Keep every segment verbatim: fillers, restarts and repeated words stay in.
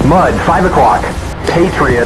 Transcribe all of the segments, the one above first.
Mud, five o'clock. Patriot.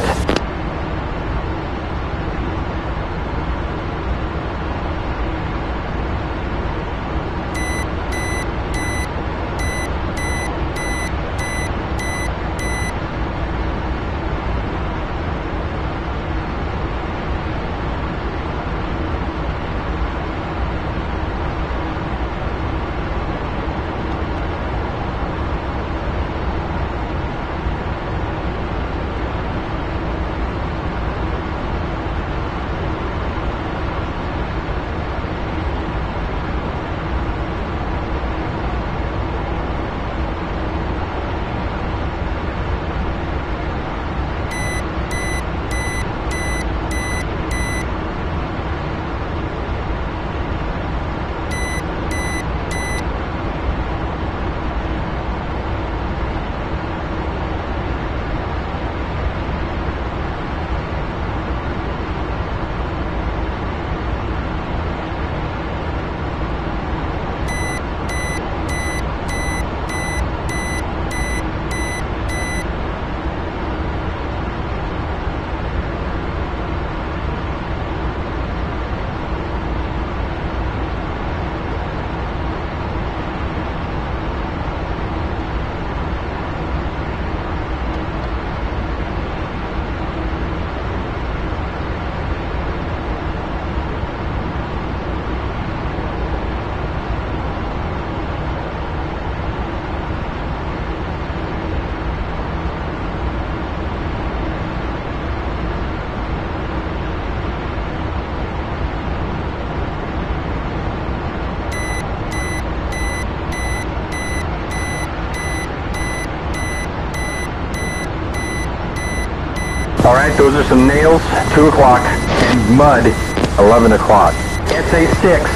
Alright, those are some nails, two o'clock, and mud, eleven o'clock. S A six.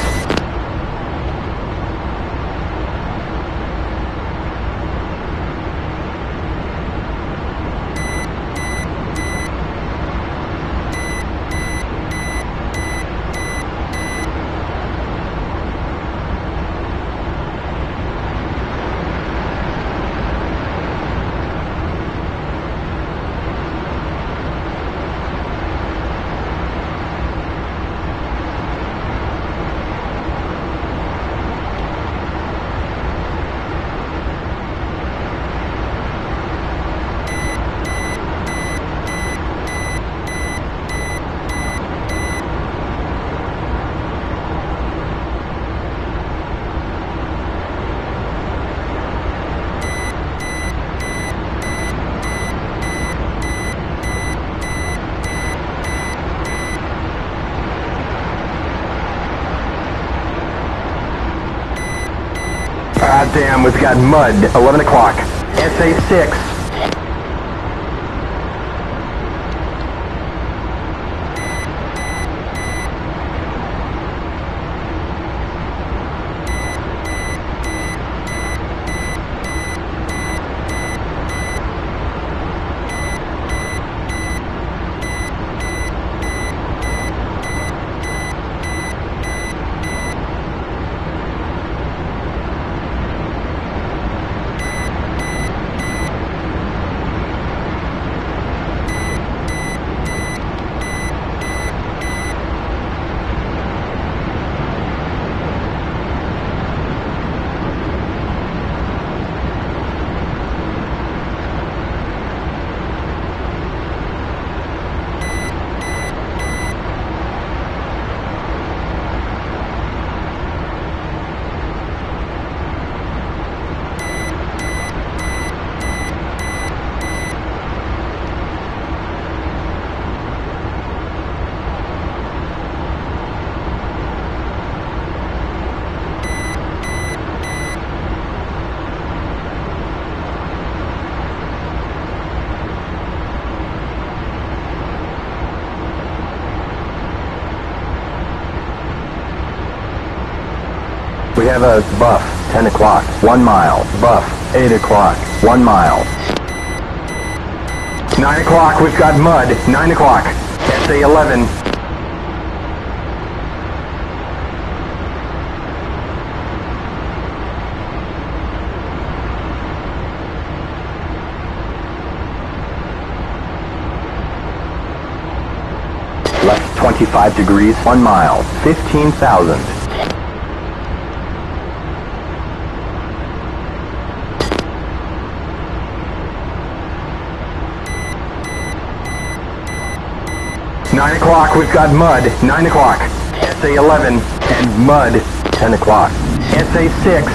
Ah, damn, we've got mud, eleven o'clock. S A six. We have a buff, ten o'clock, one mile. Buff, eight o'clock, one mile. nine o'clock, we've got mud, nine o'clock. S A eleven. twenty-five degrees, one mile, fifteen thousand. Nine o'clock, we've got mud. Nine o'clock. S A eleven and mud. Ten o'clock. S A six.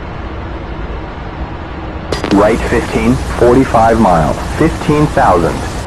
Right fifteen, forty-five miles, fifteen thousand.